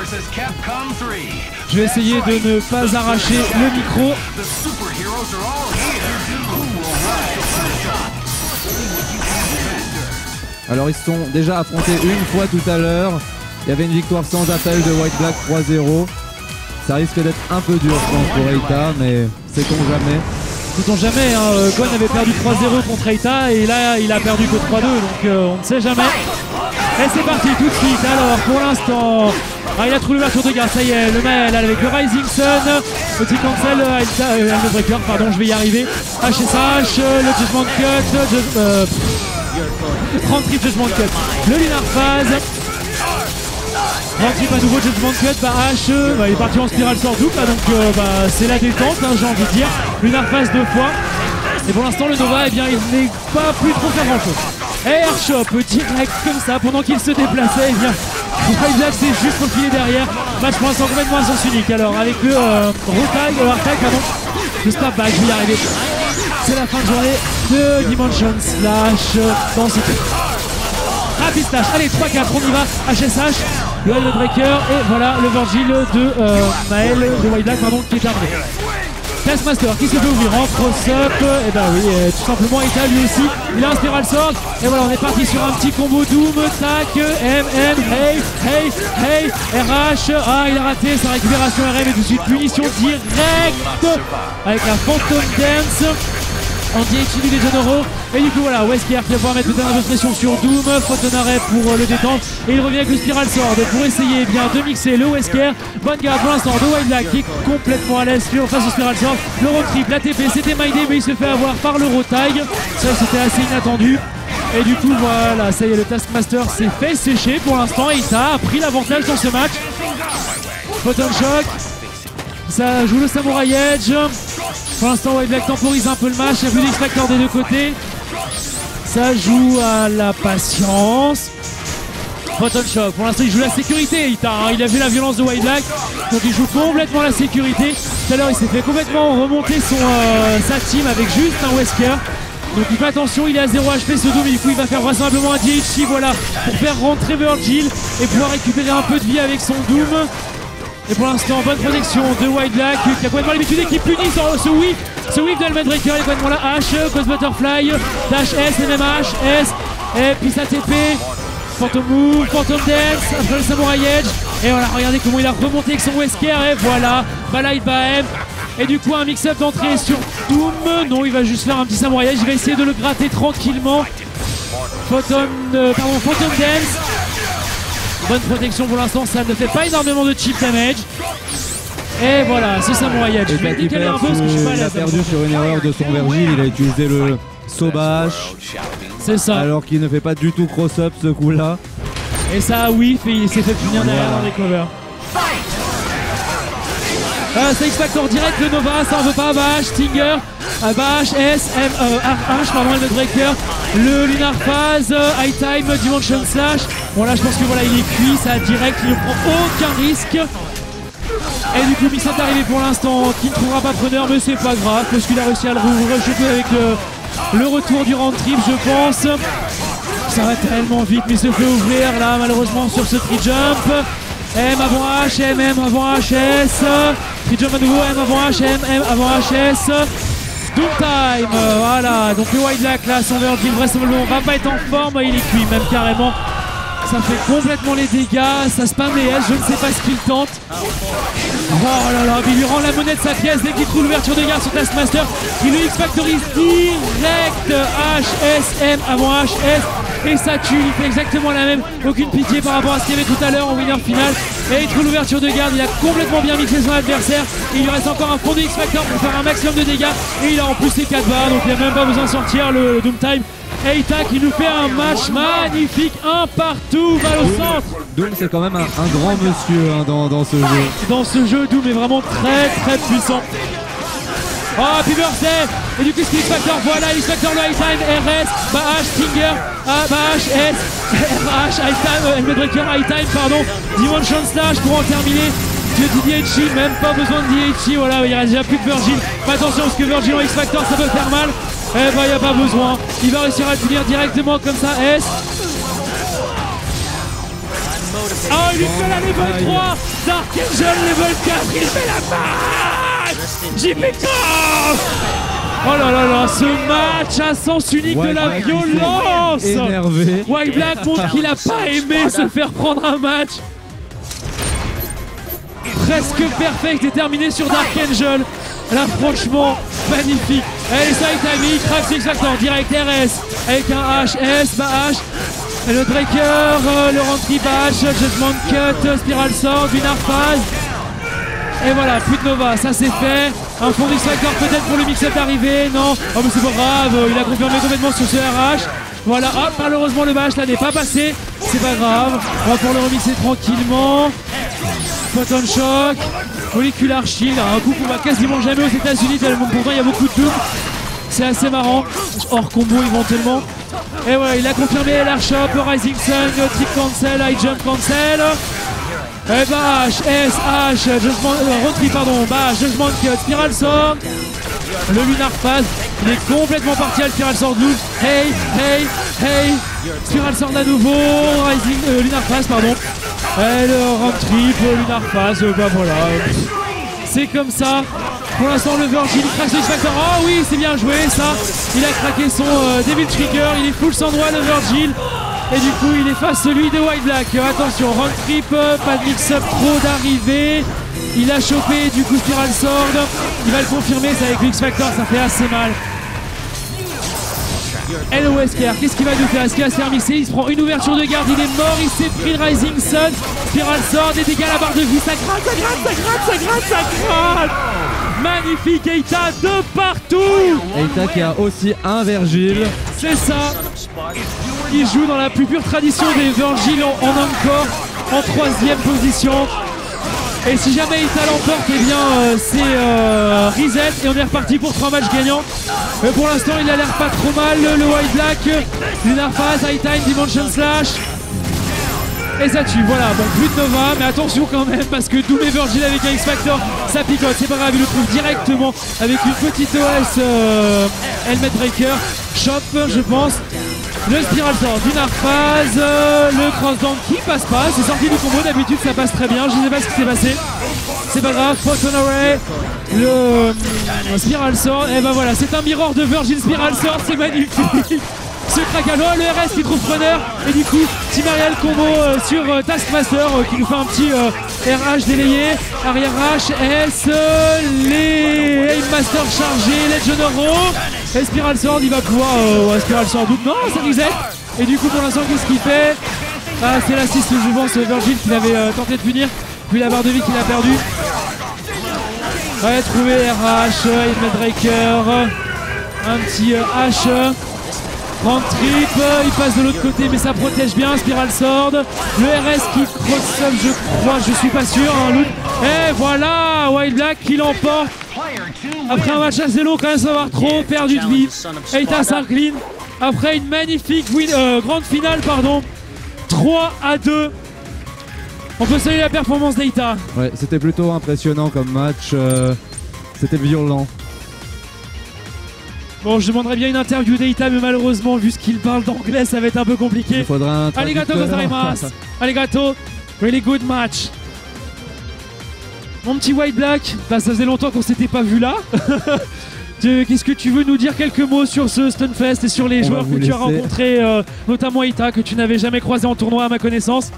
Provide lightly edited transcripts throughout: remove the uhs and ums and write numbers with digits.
Je vais essayer de ne pas arracher le micro. Alors ils se sont déjà affrontés une fois tout à l'heure. Il y avait une victoire sans appel de White Black 3-0. Ça risque d'être un peu dur je pense pour Eita, mais sait-on jamais. Sait-on jamais, hein. Gon avait perdu 3-0 contre Eita et là il a perdu que 3-2, donc on ne sait jamais. Et c'est parti tout de suite. Alors pour l'instant, il a trouvé l'ouverture de garde, ça y est, le mail avec le Rising Sun, petit cancel, Helmbreaker, pardon, je vais y arriver. HSH, le Judgment Cut, Grand Trip Judgment Cut, le Lunar Phase. Grand Trip à nouveau Judgment Cut, H, il est parti en Spiral Sword double, donc c'est la détente, hein, j'ai envie de dire. Lunar Phase 2 fois. Et pour l'instant le Nova, eh bien, il n'est pas plus trop faire grand chose. Et Airshot direct comme ça pendant qu'il se déplaçait, eh bien White Black c'est juste profilé derrière. Match pour l'instant complètement à sens unique. Alors avec le Hardtag, pardon, le Snap Back, je vais y arriver. C'est la fin de journée de Dimension Slash dans ce truc. Rapid Slash, allez 3-4, on y va, HSH, le Helmbreaker et voilà le Virgil de Maël de White Black, pardon, qui est terminé. Taskmaster qui se fait ouvrir en cross-up, et ben oui, tout simplement Eita lui aussi, il a un Spiral Sword, et voilà on est parti sur un petit combo Doom, tac, MM, hey, RH, il a raté sa récupération RM et tout de suite punition directe avec la Phantom Dance. Anti-HB des Genero. Et du coup voilà, Wesker qui va pouvoir mettre peut-être un peu de pression sur Doom, faute d'un arrêt pour le détente. Et il revient avec le Spiral Sword pour essayer bien de mixer le Wesker. Bonne garde pour l'instant de White Black qui est complètement à l'aise face au Spiral Sword. Le road trip, la TP, c'était mindé mais il se fait avoir par le road tag. Ça c'était assez inattendu. Et du coup voilà, ça y est, le Taskmaster s'est fait sécher pour l'instant. Eita a pris l'avantage dans ce match. Photon Shock. Ça joue le Samurai Edge. Pour l'instant, White Black temporise un peu le match. Il y a plus d'X-Factor des deux côtés. Ça joue à la patience. Photon Shock. Pour l'instant, il joue la sécurité. Il a vu la violence de White Black. Donc, il joue complètement la sécurité. Tout à l'heure, il s'est fait complètement remonter sa team avec juste un Wesker. Donc, il fait attention. Il est à 0 HP ce Doom. Et du coup, il va faire vraisemblablement un DHC. Voilà. Pour faire rentrer Virgil et pouvoir récupérer un peu de vie avec son Doom. Et pour l'instant, bonne protection de White Black qui a complètement l'habitude et qui punit ce whiff de Helmbreaker. Il est complètement là. H, Ghost Butterfly, Dash S, MMH, S, et puis sa TP, Phantom Move, Phantom Dance, après le Samurai Edge. Et voilà, regardez comment il a remonté avec son Wesker. Et voilà, Balai Baem. Et du coup, un mix-up d'entrée sur Doom. Non, il va juste faire un petit Samurai Edge. Il va essayer de le gratter tranquillement. Phantom Dance. Bonne protection pour l'instant, ça ne fait pas énormément de chip damage. Et voilà, ce Samurai Edge. Il a perdu sur une erreur de son Virgil, il a utilisé le Sobash. C'est ça. Alors qu'il ne fait pas du tout cross-up ce coup-là. Et ça, oui, il s'est fait punir derrière dans les covers. C'est X-Factor direct, le Nova, ça en veut pas, Bash, Stinger, Bash, S, M, H, pardon, Helmbreaker, le Lunar Phase, High Time, Dimension Slash. Bon là je pense que voilà il est cuit, ça direct, il ne prend aucun risque. Et du coup Missa est arrivé pour l'instant, qui ne trouvera pas preneur, mais c'est pas grave, parce qu'il a réussi à le rejeter avec le retour du round trip je pense. Ça va tellement vite, mais il se fait ouvrir là malheureusement sur ce tree jump. M avant H, M avant HS, Tri-Jump à nouveau, M avant H, M avant HS, Doom Time, voilà, donc le White Black là, son Virgil vraisemblablement va pas être en forme, il est cuit même carrément, ça fait complètement les dégâts, ça spam les S, je ne sais pas ce qu'il tente. Oh là là, il lui rend la monnaie de sa pièce dès qu'il trouve l'ouverture de garde sur Taskmaster, il le X-Factorise direct, H, S, M avant H, S. Et ça tue, il fait exactement la même, aucune pitié par rapport à ce qu'il y avait tout à l'heure en winner final. Et il trouve l'ouverture de garde, il a complètement bien mixé son adversaire. Et il lui reste encore un fond de X-Factor pour faire un maximum de dégâts. Et il a en plus ses 4 barres, donc il n'a même pas besoin de sortir le Doom Time. Eita qui nous fait un match magnifique, un partout, balle au centre. Doom c'est quand même un grand monsieur hein, dans ce jeu. Dans ce jeu, Doom est vraiment très puissant. Oh, Happy Birthday! Et du coup, ce X-Factor, voilà, X-Factor, le High Time, RS, Bash, Stinger, Bash, S, RH, High Time, Helmbreaker, High Time, pardon, Dimension Slash pour en terminer. DHC, même pas besoin de DHC, voilà, il reste déjà plus de Virgil. Fais attention parce que Virgil en X-Factor, ça peut faire mal. Eh ben, il n'y a pas besoin. Il va réussir à le finir directement comme ça, S. Oh, il lui fait la level 3. Dark Angel level 4, il fait la match. JP Coff. Oh là là là, ce match à sens unique de la violence. Énervé. White Black montre qu'il a pas aimé se faire prendre un match. Presque perfect et terminé sur Dark Angel. Là franchement magnifique. Allez, ça il craque c'est exactement direct RS avec un H, S, bas H. Et le Breaker, le Rentry Bash, Judgment Cut, Spiral Sword, une phase. Et voilà, plus de Nova, ça c'est fait. Un fond X-Factor peut-être pour le mix-up arrivé, non. Oh mais c'est pas grave, il a confirmé complètement sur ce RH. Voilà, hop, malheureusement le bash là n'est pas passé. C'est pas grave, on va pouvoir le remixer tranquillement. Photon Shock, Molecular Shield, un coup qu'on voit quasiment jamais aux États-Unis, tellement pourtant il y a beaucoup de doom. C'est assez marrant, hors combo éventuellement. Et voilà, il a confirmé LR Shop, Rising Sun, Trick Cancel, High Jump Cancel. Et Bash, S, H, Rotary, pardon, Bash, Judgment Cut, Spiral Sword. Le Lunar Phase, il est complètement parti à le Spiral Sword loose. Hey, hey, hey. Spiral Sword à nouveau, Rising, Lunar Phase, pardon. Et le round trip, Lunar Phase, bah voilà. C'est comme ça. Pour l'instant, le Virgil craque le X-Factor. Oh oui, c'est bien joué ça. Il a craqué son Devil Trigger. Il est full sans droit, le Virgil. Et du coup, il efface celui de White Black. Attention, round trip, pas de mix-up pro d'arrivée. Il a chopé du coup Spiral Sword. Il va le confirmer, c'est avec le X-Factor, ça fait assez mal. Et le Wesker, qu'est-ce qu'il va nous faire? Est-ce qu'il va se faire mixer? Il se prend une ouverture de garde, il est mort, il s'est pris le Rising Sun. Spiral Sword, des dégâts à la barre de vie, ça gratte, ça gratte, ça gratte, ça gratte, ça gratte. Magnifique Eita de partout. Eita qui a aussi un Virgil. C'est ça. Il joue dans la plus pure tradition des Virgil en encore, en 3e position. Et si jamais Eita l'emporte, eh bien c'est reset et on est reparti pour 3 matchs gagnants. Mais pour l'instant il a l'air pas trop mal, le White Black, Lunar Phase, High Time, Dimension Slash. Et ça tue, voilà, bon plus de Nova, mais attention quand même parce que Doom et Virgil avec un X-Factor, ça picote, c'est pas grave, il le trouve directement avec une petite OS Helmet Breaker, Chop je pense. Le Spiral Sword, Lunar Phase, le Crossdown qui passe pas, c'est sorti du combo, d'habitude ça passe très bien, je sais pas ce qui s'est passé. C'est pas grave, Photon Array, le Spiral Sword, et ben voilà, c'est un mirror de Virgil Spiral Sword, c'est magnifique. Ce Krakano, le RS qui trouve preneur, et du coup, Team Ariel combo sur Taskmaster qui nous fait un petit RH délayé, arrière H, S, les Aimmaster chargés, Legend Euro, et Spiral Sword, il va pouvoir, Spiral Sword, non, ça reset, et du coup, pour l'instant, qu'est-ce qu'il fait? Ah, c'est l'assist, je pense, Virgil qui avait tenté de punir, puis la barre de vie qu'il a perdu. Ouais, trouver RH, Helmet Breaker, un petit H. Grand trip, il passe de l'autre côté mais ça protège bien, Spiral Sword. Le RS qui cross-up je crois, je suis pas sûr, hein, loot. Et voilà, White Black qui l'emporte. Après un match assez long quand même sans avoir trop perdu de vie. Eita s'incline après une magnifique grande finale, pardon. 3-2. On peut saluer la performance d'Eita. Ouais, c'était plutôt impressionnant comme match, c'était violent. Bon, je demanderais bien une interview d'Eita, mais malheureusement, vu ce qu'il parle d'anglais, ça va être un peu compliqué. Il faudra un Arigato gozaimasu. Arigato. Really good match. Mon petit White Black, bah, ça faisait longtemps qu'on s'était pas vu là. Qu'est-ce que tu veux nous dire quelques mots sur ce Stunfest et sur les joueurs que tu as rencontrés, notamment Eita, que tu n'avais jamais croisé en tournoi à ma connaissance?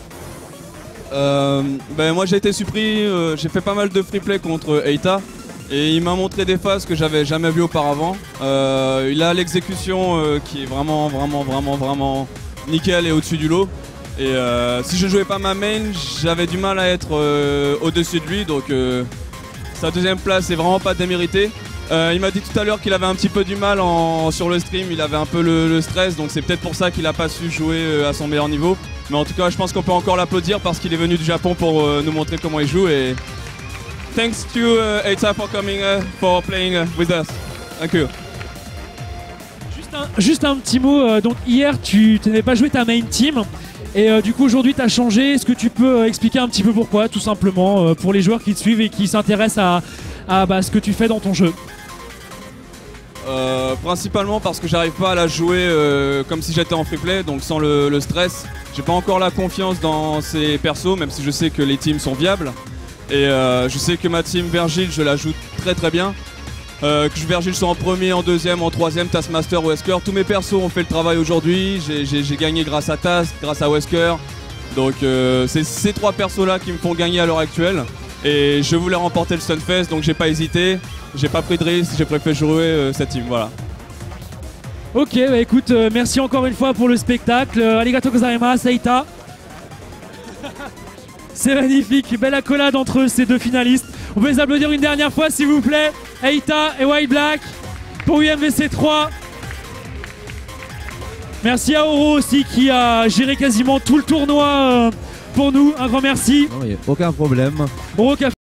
Moi j'ai été surpris, j'ai fait pas mal de free play contre Eita. Et il m'a montré des phases que j'avais jamais vues auparavant. Il a l'exécution qui est vraiment nickel et au-dessus du lot. Et si je jouais pas ma main, j'avais du mal à être au-dessus de lui. Donc sa deuxième place est vraiment pas déméritée. Il m'a dit tout à l'heure qu'il avait un petit peu du mal sur le stream, il avait un peu le stress. Donc c'est peut-être pour ça qu'il a pas su jouer à son meilleur niveau. Mais en tout cas, je pense qu'on peut encore l'applaudir parce qu'il est venu du Japon pour nous montrer comment il joue. Et thanks to Eita for coming, for playing with us. Thank you. Juste un petit mot. Donc hier, tu n'avais pas joué ta main team. Et du coup, aujourd'hui, tu as changé. Est-ce que tu peux expliquer un petit peu pourquoi, tout simplement, pour les joueurs qui te suivent et qui s'intéressent à ce que tu fais dans ton jeu? Principalement parce que j'arrive pas à la jouer comme si j'étais en free play, donc sans le stress. J'ai pas encore la confiance dans ces persos, même si je sais que les teams sont viables. Et je sais que ma team Virgile, je la joue très très bien. Que Virgile soit en premier, en deuxième, en troisième, Taskmaster, Wesker, tous mes persos ont fait le travail aujourd'hui. J'ai gagné grâce à Task, grâce à Wesker. Donc c'est ces trois persos là qui me font gagner à l'heure actuelle. Et je voulais remporter le Stunfest, donc j'ai pas hésité, j'ai pas pris de risque, j'ai préféré jouer cette team, voilà. Ok, bah écoute, merci encore une fois pour le spectacle. Arigato gozaimasu, Eita. C'est magnifique, belle accolade entre ces deux finalistes. On peut les applaudir une dernière fois s'il vous plaît. Eita et White Black pour UMVC 3. Merci à Oro aussi qui a géré quasiment tout le tournoi pour nous. Un grand merci. Non, aucun problème. Oro qui a